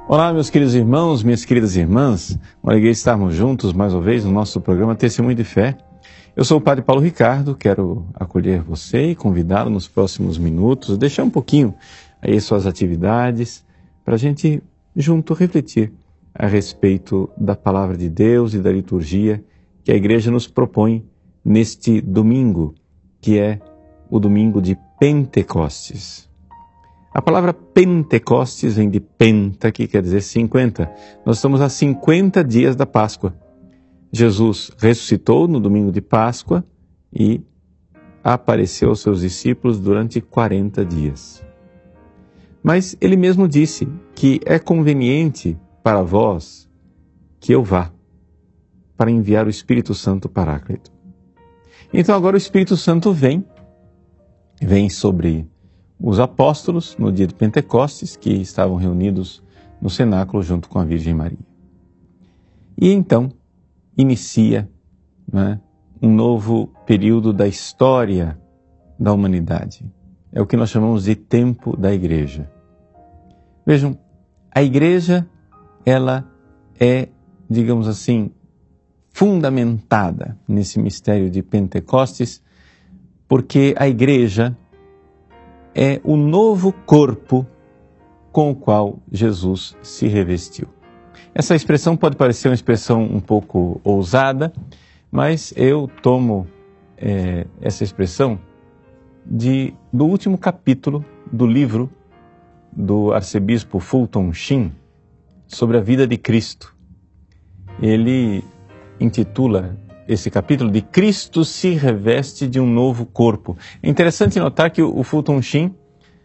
Olá, meus queridos irmãos, minhas queridas irmãs. Uma alegria estarmos juntos mais uma vez no nosso programa Testemunho de Fé. Eu sou o Padre Paulo Ricardo, quero acolher você e convidá-lo nos próximos minutos, deixar um pouquinho aí suas atividades, para a gente junto refletir a respeito da Palavra de Deus e da liturgia que a Igreja nos propõe neste domingo, que é o domingo de Pentecostes. A palavra Pentecostes vem de penta, que quer dizer 50. Nós estamos a 50 dias da Páscoa. Jesus ressuscitou no domingo de Páscoa e apareceu aos seus discípulos durante 40 dias. Mas ele mesmo disse que é conveniente para vós que eu vá, para enviar o Espírito Santo Paráclito. Então agora o Espírito Santo vem sobre os apóstolos no dia de Pentecostes, que estavam reunidos no cenáculo junto com a Virgem Maria. E então inicia, um novo período da história da humanidade. É o que nós chamamos de tempo da Igreja. Vejam, a Igreja, ela é, digamos assim, fundamentada nesse mistério de Pentecostes, porque a Igreja é o novo corpo com o qual Jesus se revestiu. Essa expressão pode parecer uma expressão um pouco ousada, mas eu tomo essa expressão do último capítulo do livro do arcebispo Fulton Sheen sobre a vida de Cristo. Ele intitula esse capítulo de Cristo se reveste de um novo corpo. É interessante notar que o Fulton Sheen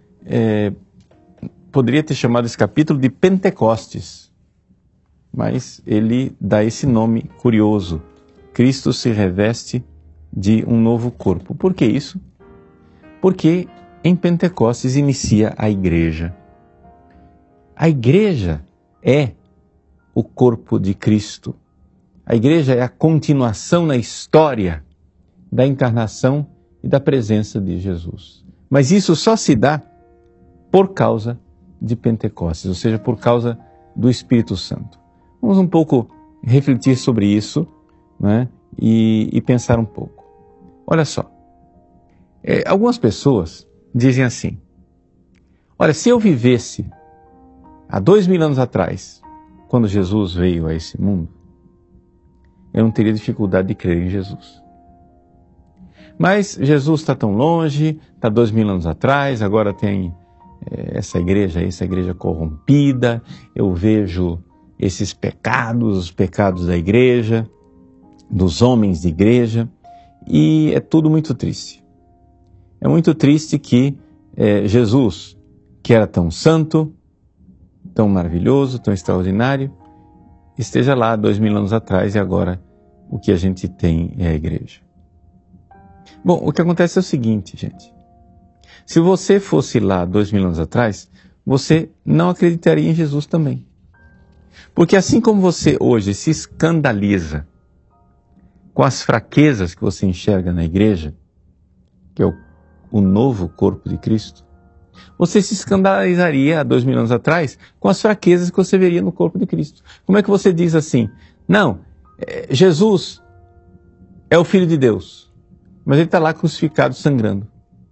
poderia ter chamado esse capítulo de Pentecostes, mas ele dá esse nome curioso. Cristo se reveste de um novo corpo. Por que isso? Porque em Pentecostes inicia a Igreja. A Igreja é o corpo de Cristo. A Igreja é a continuação na história da encarnação e da presença de Jesus. Mas isso só se dá por causa de Pentecostes, ou seja, por causa do Espírito Santo. Vamos um pouco refletir sobre isso, e pensar um pouco. Olha só, algumas pessoas dizem assim: olha, se eu vivesse há 2000 anos atrás, quando Jesus veio a esse mundo, eu não teria dificuldade de crer em Jesus. Mas Jesus está tão longe, está 2000 anos atrás, agora tem essa igreja corrompida, eu vejo esses pecados, os pecados da igreja, dos homens de igreja, e é tudo muito triste. É muito triste que Jesus, que era tão santo, tão maravilhoso, tão extraordinário, esteja lá 2000 anos atrás e agora o que a gente tem é a igreja. Bom, o que acontece é o seguinte, gente. Se você fosse lá 2000 anos atrás, você não acreditaria em Jesus também. Porque assim como você hoje se escandaliza com as fraquezas que você enxerga na igreja, que é o novo corpo de Cristo, você se escandalizaria há 2000 anos atrás com as fraquezas que você veria no corpo de Cristo. Como é que você diz assim? Não, Jesus é o Filho de Deus, mas ele está lá crucificado, sangrando.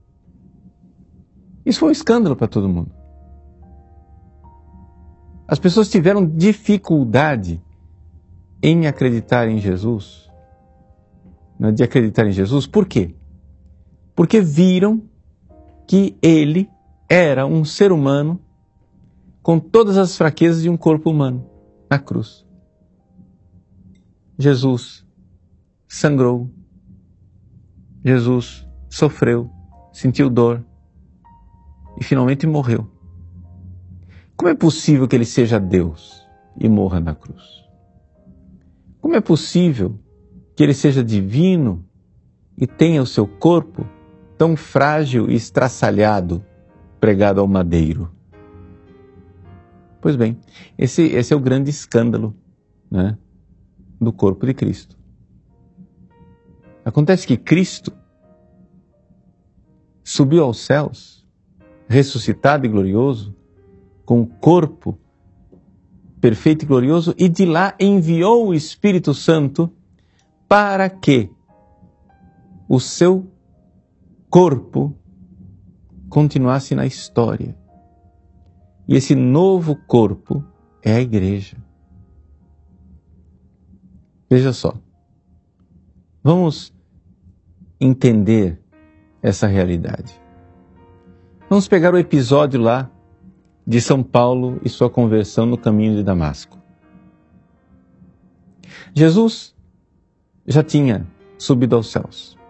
Isso foi um escândalo para todo mundo. As pessoas tiveram dificuldade em acreditar em Jesus. De acreditar em Jesus, por quê? Porque viram que ele era um ser humano com todas as fraquezas de um corpo humano na cruz. Jesus sangrou, Jesus sofreu, sentiu dor e finalmente morreu. Como é possível que ele seja Deus e morra na cruz? Como é possível que ele seja divino e tenha o seu corpo tão frágil e estraçalhado, pregado ao madeiro? Pois bem, esse é o grande escândalo, do corpo de Cristo. Acontece que Cristo subiu aos céus, ressuscitado e glorioso, com o corpo perfeito e glorioso, e de lá enviou o Espírito Santo para que o seu corpo continuasse na história. E esse novo corpo é a igreja. Veja só. Vamos entender essa realidade. Vamos pegar o episódio lá de São Paulo e sua conversão no caminho de Damasco. Jesus já tinha subido aos céus.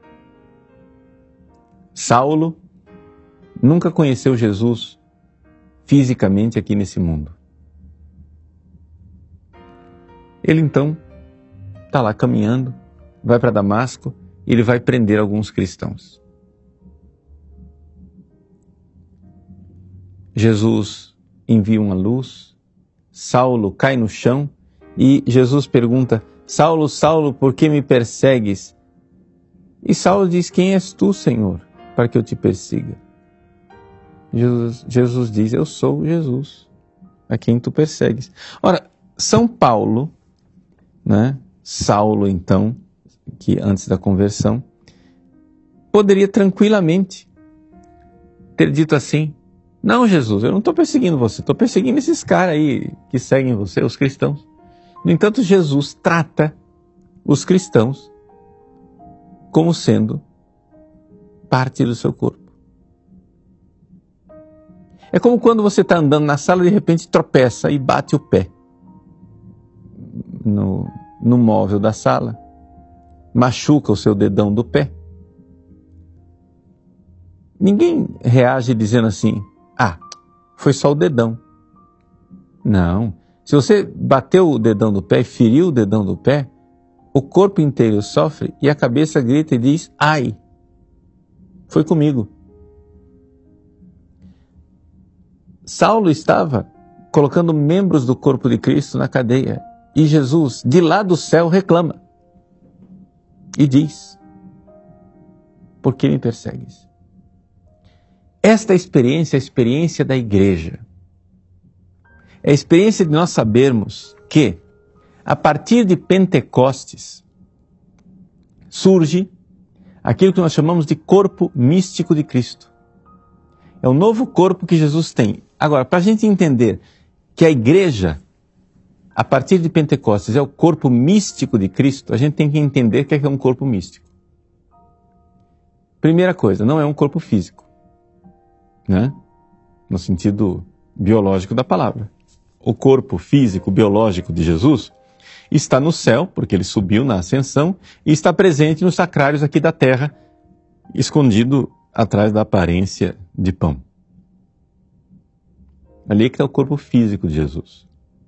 Saulo nunca conheceu Jesus fisicamente aqui nesse mundo. Ele então está lá caminhando, vai para Damasco e ele vai prender alguns cristãos. Jesus envia uma luz, Saulo cai no chão e Jesus pergunta: Saulo, Saulo, por que me persegues? E Saulo diz: quem és tu, Senhor, para que eu te persiga? Jesus diz: eu sou Jesus, a quem tu persegues. Ora, São Paulo, né? Saulo então, que antes da conversão, poderia tranquilamente ter dito assim: não, Jesus, eu não estou perseguindo você, estou perseguindo esses caras aí que seguem você, os cristãos. No entanto, Jesus trata os cristãos como sendo parte do seu corpo. É como quando você está andando na sala e de repente tropeça e bate o pé no móvel da sala, machuca o seu dedão do pé. Ninguém reage dizendo assim: ah, foi só o dedão. Não. Se você bateu o dedão do pé, feriu o dedão do pé, o corpo inteiro sofre e a cabeça grita e diz: ai, foi comigo. Saulo estava colocando membros do corpo de Cristo na cadeia e Jesus, de lá do céu, reclama e diz: por que me persegues? Esta experiência é a experiência da igreja. É a experiência de nós sabermos que, a partir de Pentecostes, surge aquilo que nós chamamos de corpo místico de Cristo. É o novo corpo que Jesus tem. Agora, para a gente entender que a igreja, a partir de Pentecostes, é o corpo místico de Cristo, a gente tem que entender o que é um corpo místico. Primeira coisa, não é um corpo físico, né? No sentido biológico da palavra. O corpo físico, biológico de Jesus está no céu, porque ele subiu na ascensão, e está presente nos sacrários aqui da terra, escondido atrás da aparência de pão. Ali que está o corpo físico de Jesus.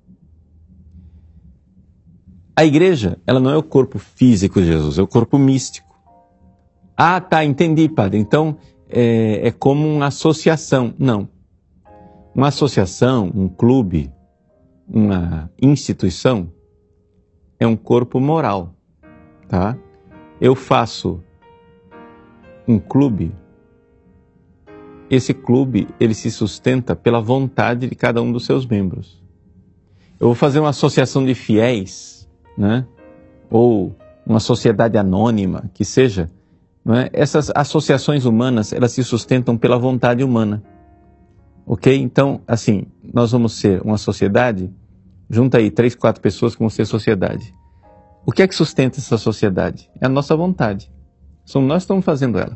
A igreja, ela não é o corpo físico de Jesus, é o corpo místico. Ah, tá, entendi, padre. Então, é como uma associação. Não. Uma associação, um clube, uma instituição, é um corpo moral, tá? Eu faço um clube, esse clube, ele se sustenta pela vontade de cada um dos seus membros. Eu vou fazer uma associação de fiéis, né? Ou uma sociedade anônima, que seja, não é? Essas associações humanas, elas se sustentam pela vontade humana. Ok? Então, assim, nós vamos ser uma sociedade, junta aí 3, 4 pessoas que vão ser sociedade. O que é que sustenta essa sociedade? É a nossa vontade. Somos nós que estamos fazendo ela.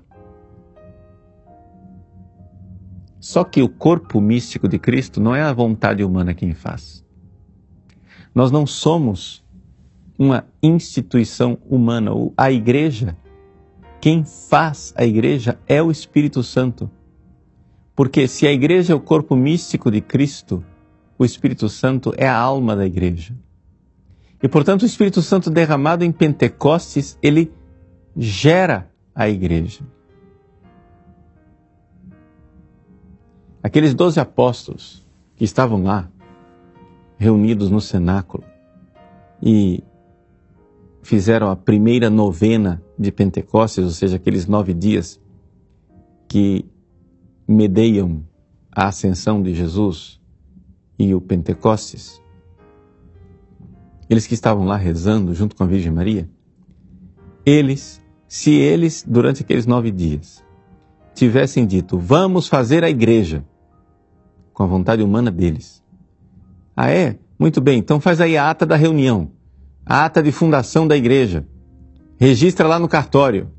Só que o corpo místico de Cristo não é a vontade humana quem faz. Nós não somos uma instituição humana. A igreja, quem faz a igreja é o Espírito Santo. Porque se a igreja é o corpo místico de Cristo, o Espírito Santo é a alma da igreja. E, portanto, o Espírito Santo derramado em Pentecostes, ele gera a igreja. Aqueles 12 apóstolos que estavam lá, reunidos no cenáculo, e fizeram a primeira novena de Pentecostes, ou seja, aqueles 9 dias que medeiam a ascensão de Jesus e o Pentecostes, eles que estavam lá rezando junto com a Virgem Maria, se eles, durante aqueles 9 dias, tivessem dito, vamos fazer a igreja, com a vontade humana deles. Ah, é? Muito bem, então faz aí a ata da reunião, a ata de fundação da igreja, registra lá no cartório,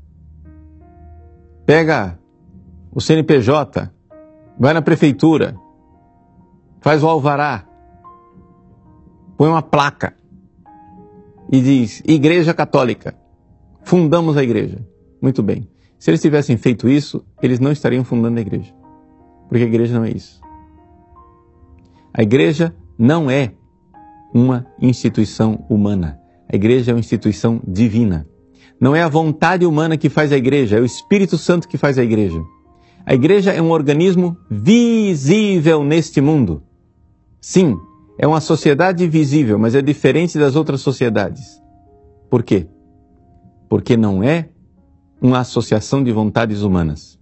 pega o CNPJ, vai na prefeitura, faz o alvará, põe uma placa e diz, Igreja Católica, fundamos a igreja. Muito bem. Se eles tivessem feito isso, eles não estariam fundando a igreja. Porque a igreja não é isso. A igreja não é uma instituição humana. A igreja é uma instituição divina. Não é a vontade humana que faz a igreja, é o Espírito Santo que faz a igreja. A igreja é um organismo visível neste mundo. Sim, é uma sociedade visível, mas é diferente das outras sociedades. Por quê? Porque não é uma associação de vontades humanas.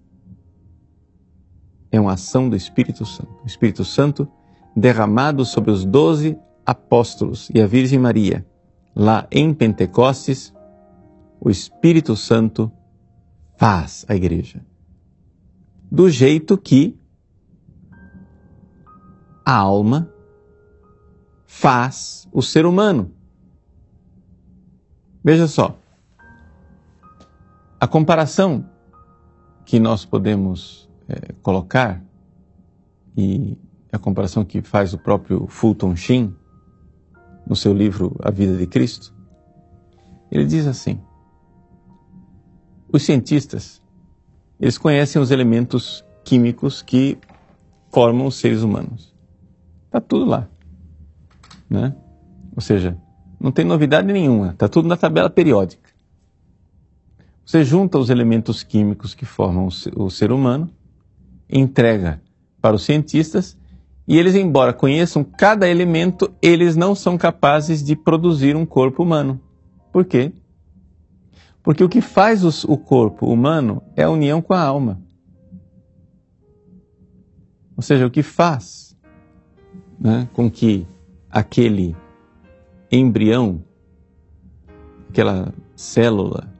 É uma ação do Espírito Santo. O Espírito Santo derramado sobre os 12 apóstolos e a Virgem Maria, lá em Pentecostes, o Espírito Santo faz a igreja. Do jeito que a alma faz o ser humano. Veja só, a comparação que nós podemos colocar, e a comparação que faz o próprio Fulton Sheen, no seu livro A Vida de Cristo, ele diz assim, os cientistas, eles conhecem os elementos químicos que formam os seres humanos. Está tudo lá, né? Ou seja, não tem novidade nenhuma, está tudo na tabela periódica. Você junta os elementos químicos que formam o ser humano, entrega para os cientistas, e eles, embora conheçam cada elemento, eles não são capazes de produzir um corpo humano. Por quê? Porque o que faz o corpo humano é a união com a alma. Ou seja, o que faz, né, com que aquele embrião, aquela célula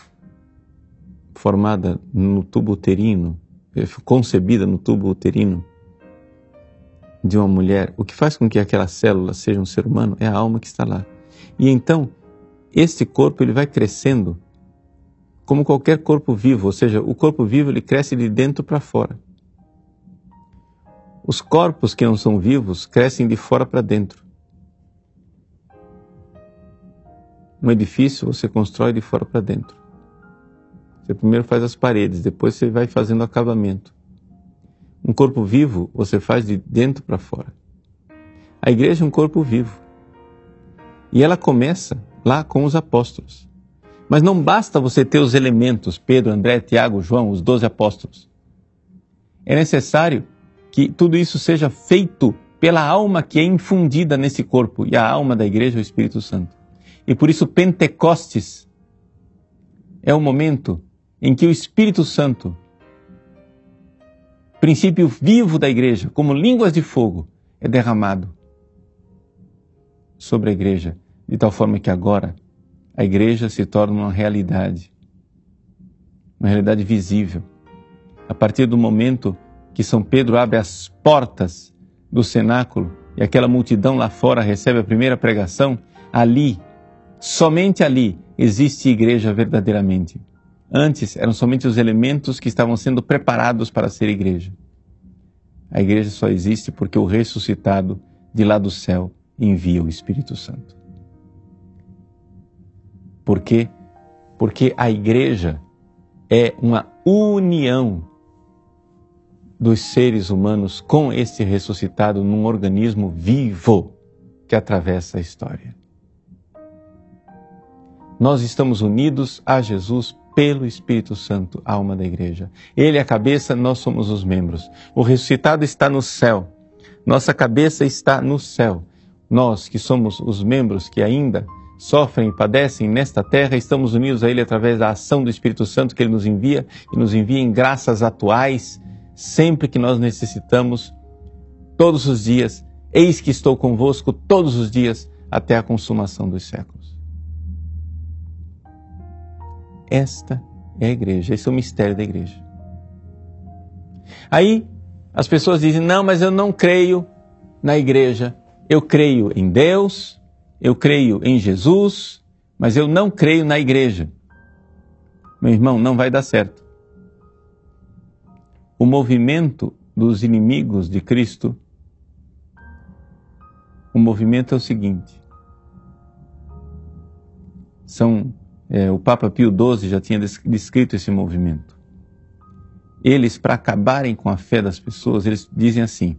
formada no tubo uterino, concebida no tubo uterino de uma mulher, o que faz com que aquela célula seja um ser humano é a alma que está lá. E então, este corpo ele vai crescendo como qualquer corpo vivo, ou seja, o corpo vivo ele cresce de dentro para fora. Os corpos que não são vivos crescem de fora para dentro. Um edifício você constrói de fora para dentro. Você primeiro faz as paredes, depois você vai fazendo o acabamento. Um corpo vivo você faz de dentro para fora. A igreja é um corpo vivo. E ela começa lá com os apóstolos. Mas não basta você ter os elementos, Pedro, André, Tiago, João, os 12 apóstolos. É necessário que tudo isso seja feito pela alma que é infundida nesse corpo. E a alma da igreja é o Espírito Santo. E por isso Pentecostes é o momento em que o Espírito Santo, princípio vivo da igreja, como línguas de fogo, é derramado sobre a igreja, de tal forma que agora a igreja se torna uma realidade visível. A partir do momento que São Pedro abre as portas do cenáculo e aquela multidão lá fora recebe a primeira pregação, ali, somente ali, existe igreja verdadeiramente. Antes eram somente os elementos que estavam sendo preparados para ser igreja. A igreja só existe porque o ressuscitado de lá do céu envia o Espírito Santo. Por quê? Porque a igreja é uma união dos seres humanos com este ressuscitado num organismo vivo que atravessa a história. Nós estamos unidos a Jesus pelo Espírito Santo, alma da igreja. Ele é a cabeça, nós somos os membros. O ressuscitado está no céu. Nossa cabeça está no céu. Nós, que somos os membros que ainda sofrem e padecem nesta terra, estamos unidos a Ele através da ação do Espírito Santo que Ele nos envia, e nos envia em graças atuais, sempre que nós necessitamos, todos os dias. Eis que estou convosco todos os dias, até a consumação dos séculos. Esta é a igreja, esse é o mistério da igreja. Aí as pessoas dizem, não, mas eu não creio na igreja. Eu creio em Deus, eu creio em Jesus, mas eu não creio na igreja. Meu irmão, não vai dar certo. O movimento dos inimigos de Cristo, o movimento é o seguinte. O Papa Pio XII já tinha descrito esse movimento. Eles, para acabarem com a fé das pessoas, eles dizem assim,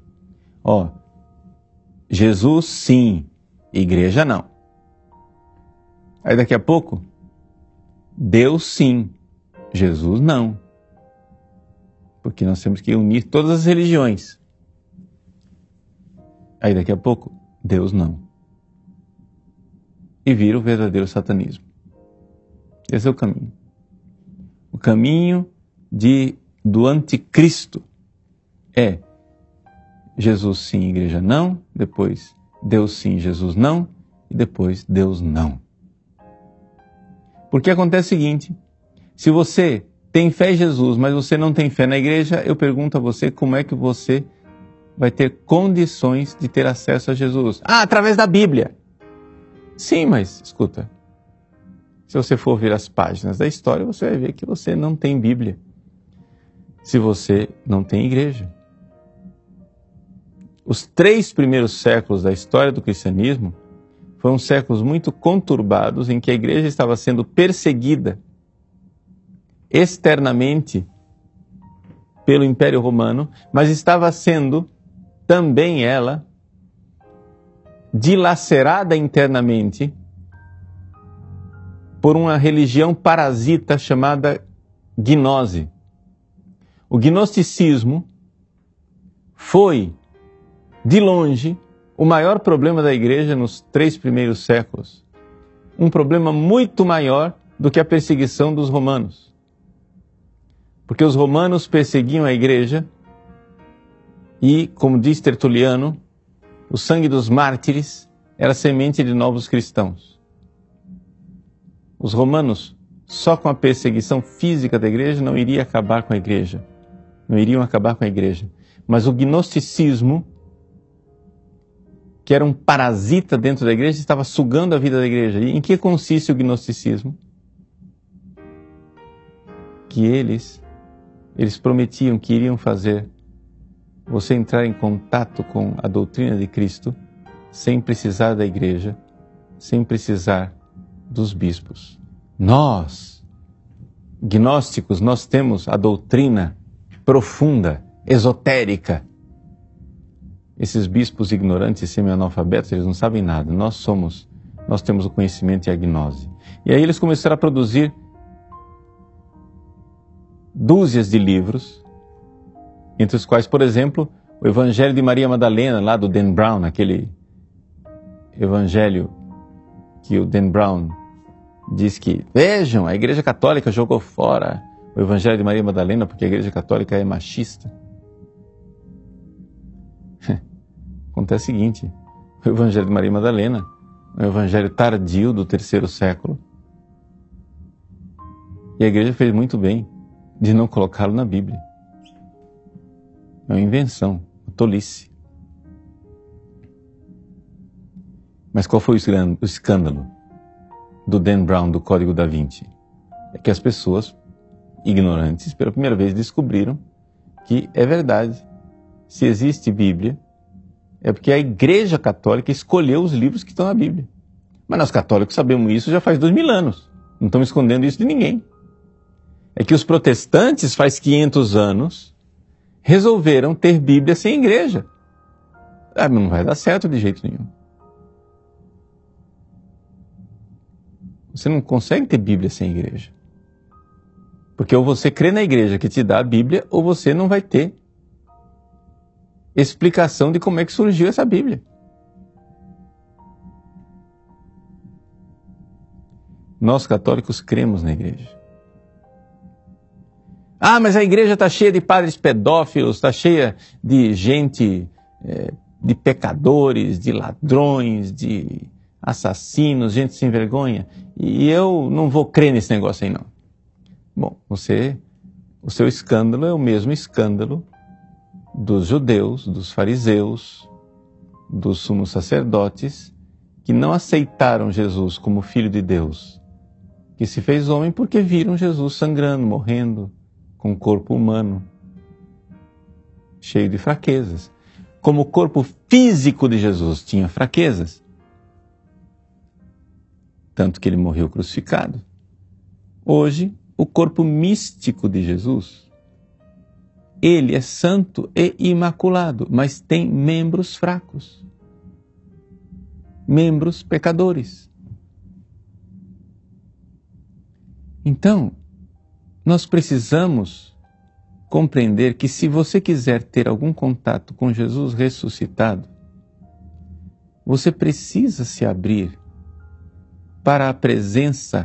Jesus sim, igreja não. Aí daqui a pouco, Deus sim, Jesus não. Porque nós temos que unir todas as religiões. Aí daqui a pouco, Deus não. E vira o verdadeiro satanismo. Esse é o caminho. O caminho do anticristo é Jesus sim, igreja não, depois Deus sim, Jesus não, e depois Deus não. Porque acontece o seguinte, se você tem fé em Jesus, mas você não tem fé na igreja, eu pergunto a você como é que você vai ter condições de ter acesso a Jesus. Através da Bíblia. Sim, mas escuta, se você for ver as páginas da história, você vai ver que você não tem Bíblia. Se você não tem igreja. Os 3 primeiros séculos da história do cristianismo foram séculos muito conturbados em que a igreja estava sendo perseguida externamente pelo Império Romano, mas estava sendo também ela dilacerada internamente por uma religião parasita chamada gnose. O gnosticismo foi, de longe, o maior problema da igreja nos 3 primeiros séculos. Um problema muito maior do que a perseguição dos romanos. Porque os romanos perseguiam a igreja e, como diz Tertuliano, o sangue dos mártires era semente de novos cristãos. Os romanos, só com a perseguição física da igreja, não iriam acabar com a igreja. Mas o gnosticismo, que era um parasita dentro da igreja, estava sugando a vida da igreja. E em que consiste o gnosticismo? Que eles prometiam que iriam fazer você entrar em contato com a doutrina de Cristo sem precisar da igreja, sem precisar dos bispos. Nós, gnósticos, nós temos a doutrina profunda, esotérica. Esses bispos ignorantes e semi-analfabetos, eles não sabem nada. Nós temos o conhecimento e a gnose. E aí eles começaram a produzir dúzias de livros, entre os quais, por exemplo, o Evangelho de Maria Madalena, lá do Dan Brown, aquele evangelho que o Dan Brown diz que, vejam, a Igreja Católica jogou fora o Evangelho de Maria Madalena porque a Igreja Católica é machista. Acontece o seguinte, o Evangelho de Maria Madalena é um evangelho tardio do 3º século e a Igreja fez muito bem de não colocá-lo na Bíblia. É uma invenção, uma tolice. Mas qual foi o escândalo do Dan Brown, do Código da Vinci? É que as pessoas ignorantes, pela primeira vez, descobriram que é verdade. Se existe Bíblia, é porque a Igreja Católica escolheu os livros que estão na Bíblia. Mas nós católicos sabemos isso já faz 2000 anos. Não estamos escondendo isso de ninguém. É que os protestantes, faz 500 anos, resolveram ter Bíblia sem igreja. Não vai dar certo de jeito nenhum. Você não consegue ter Bíblia sem igreja. Porque ou você crê na igreja que te dá a Bíblia, ou você não vai ter explicação de como é que surgiu essa Bíblia. Nós católicos cremos na igreja. Mas a igreja está cheia de padres pedófilos, está cheia de gente, de pecadores, de ladrões, de assassinos, gente sem vergonha, e eu não vou crer nesse negócio aí não. Bom, o seu escândalo é o mesmo escândalo dos judeus, dos fariseus, dos sumos sacerdotes, que não aceitaram Jesus como Filho de Deus, que se fez homem porque viram Jesus sangrando, morrendo, com um corpo humano, cheio de fraquezas. Como o corpo físico de Jesus tinha fraquezas, tanto que ele morreu crucificado. Hoje, o corpo místico de Jesus, ele é santo e imaculado, mas tem membros fracos, membros pecadores. Então, nós precisamos compreender que se você quiser ter algum contato com Jesus ressuscitado, você precisa se abrir para a presença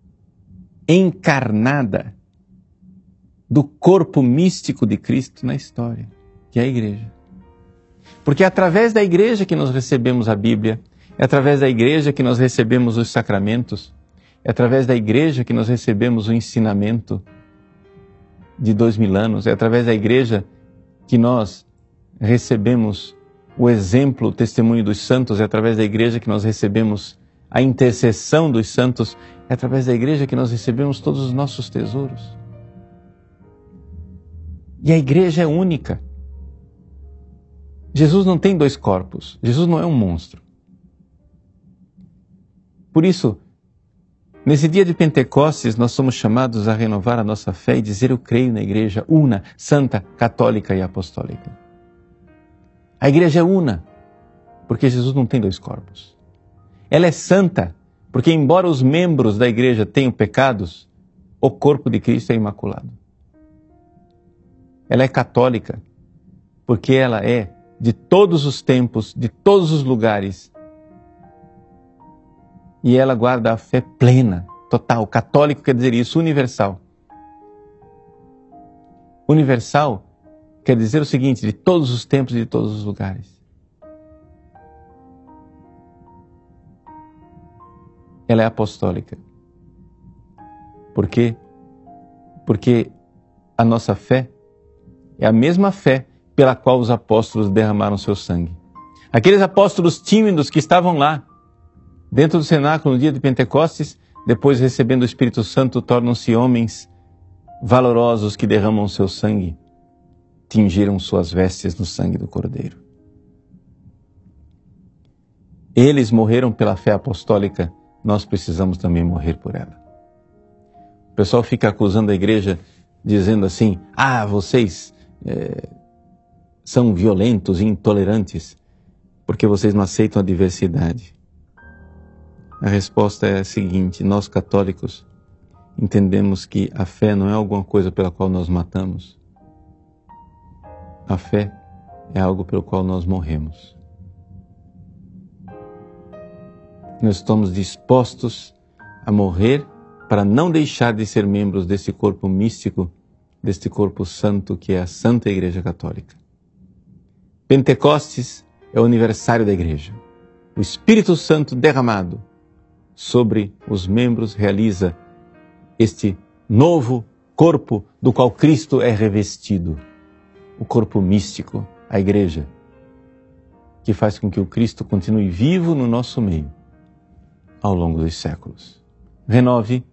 encarnada do corpo místico de Cristo na história, que é a igreja. Porque é através da igreja que nós recebemos a Bíblia, é através da igreja que nós recebemos os sacramentos, é através da igreja que nós recebemos o ensinamento de 2000 anos, é através da igreja que nós recebemos o exemplo, o testemunho dos santos, é através da igreja que nós recebemos a intercessão dos santos, é através da igreja que nós recebemos todos os nossos tesouros. E a igreja é única. Jesus não tem dois corpos, Jesus não é um monstro. Por isso, nesse dia de Pentecostes, nós somos chamados a renovar a nossa fé e dizer: eu creio na igreja una, santa, católica e apostólica. A igreja é una, porque Jesus não tem dois corpos. Ela é santa, porque embora os membros da igreja tenham pecados, o corpo de Cristo é imaculado. Ela é católica, porque ela é de todos os tempos, de todos os lugares, e ela guarda a fé plena, total. Católico quer dizer isso, universal. Universal quer dizer o seguinte: de todos os tempos e de todos os lugares. Ela é apostólica. Por quê? Porque a nossa fé é a mesma fé pela qual os apóstolos derramaram seu sangue. Aqueles apóstolos tímidos que estavam lá, dentro do cenáculo no dia de Pentecostes, depois recebendo o Espírito Santo, tornam-se homens valorosos que derramam seu sangue, tingiram suas vestes no sangue do Cordeiro. Eles morreram pela fé apostólica, nós precisamos também morrer por ela. O pessoal fica acusando a igreja, dizendo assim: vocês são violentos e intolerantes, porque vocês não aceitam a diversidade. A resposta é a seguinte: nós católicos entendemos que a fé não é alguma coisa pela qual nós matamos. A fé é algo pelo qual nós morremos. Nós estamos dispostos a morrer para não deixar de ser membros desse corpo místico, deste corpo santo que é a Santa Igreja Católica. Pentecostes é o aniversário da igreja. O Espírito Santo derramado sobre os membros realiza este novo corpo do qual Cristo é revestido. O corpo místico, a igreja, que faz com que o Cristo continue vivo no nosso meio ao longo dos séculos. Renove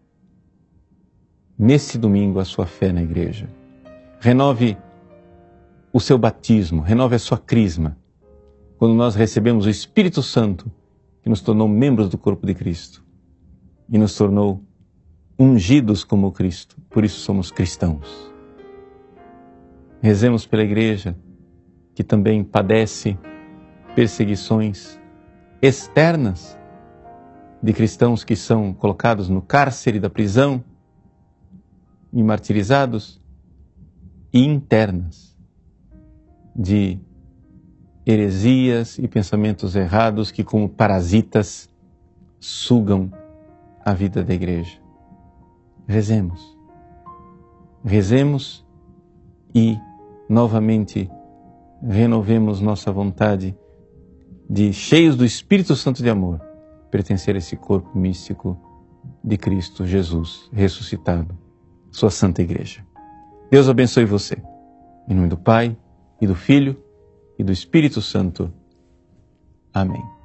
nesse domingo a sua fé na igreja. Renove o seu batismo, renove a sua crisma. Quando nós recebemos o Espírito Santo, que nos tornou membros do corpo de Cristo e nos tornou ungidos como Cristo, por isso somos cristãos. Rezemos pela igreja, que também padece perseguições externas de cristãos que são colocados no cárcere da prisão e martirizados, e internas de heresias e pensamentos errados que, como parasitas, sugam a vida da igreja. Rezemos. Rezemos e, novamente, renovemos nossa vontade de, cheios do Espírito Santo de amor, pertencer a esse corpo místico de Cristo Jesus ressuscitado, sua Santa Igreja. Deus abençoe você. Em nome do Pai, e do Filho, e do Espírito Santo. Amém.